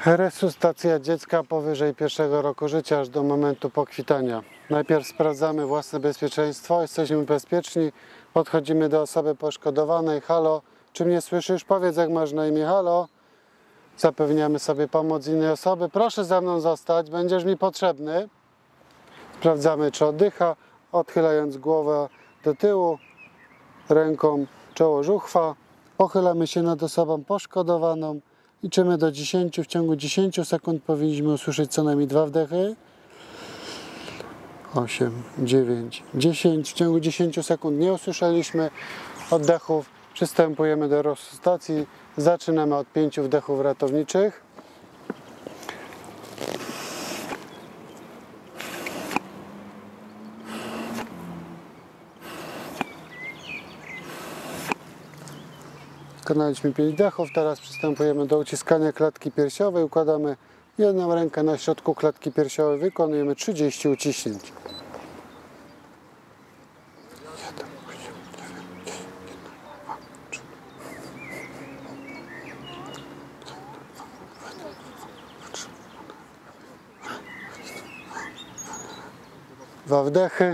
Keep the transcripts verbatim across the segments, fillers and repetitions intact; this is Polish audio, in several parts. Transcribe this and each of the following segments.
Resuscytacja dziecka powyżej pierwszego roku życia aż do momentu pokwitania. Najpierw sprawdzamy własne bezpieczeństwo, jesteśmy bezpieczni, podchodzimy do osoby poszkodowanej. Halo, czy mnie słyszysz? Powiedz, jak masz na imię. Halo. Zapewniamy sobie pomoc innej osoby. Proszę za mną zostać, będziesz mi potrzebny. Sprawdzamy, czy oddycha, odchylając głowę do tyłu, ręką czoło żuchwa. Pochylamy się nad osobą poszkodowaną. Liczymy do dziesięciu. W ciągu dziesięciu sekund powinniśmy usłyszeć co najmniej dwa wdechy. osiem, dziewięć, dziesięć. W ciągu dziesięciu sekund nie usłyszeliśmy oddechów. Przystępujemy do resuscytacji. Zaczynamy od pięciu wdechów ratowniczych. Wykonaliśmy pięć wdechów, teraz przystępujemy do uciskania klatki piersiowej. Układamy jedną rękę na środku klatki piersiowej, wykonujemy trzydzieści uciśnięć. Dwa wdechy.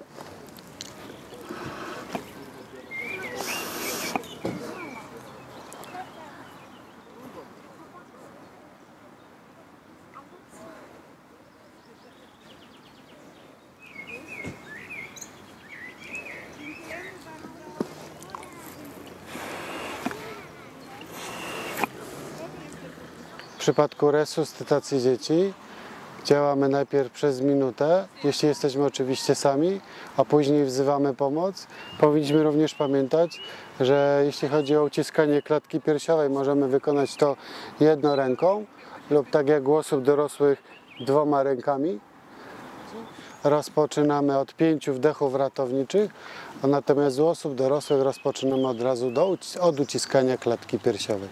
W przypadku resuscytacji dzieci działamy najpierw przez minutę, jeśli jesteśmy oczywiście sami, a później wzywamy pomoc. Powinniśmy również pamiętać, że jeśli chodzi o uciskanie klatki piersiowej, możemy wykonać to jedną ręką lub tak jak u osób dorosłych dwoma rękami. Rozpoczynamy od pięciu wdechów ratowniczych, a natomiast u osób dorosłych rozpoczynamy od razu do, od uciskania klatki piersiowej.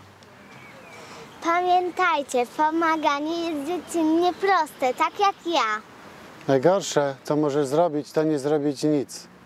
Pamiętajcie, pomaganie jest dziecinnie proste, tak jak ja. Najgorsze, co możesz zrobić, to nie zrobić nic.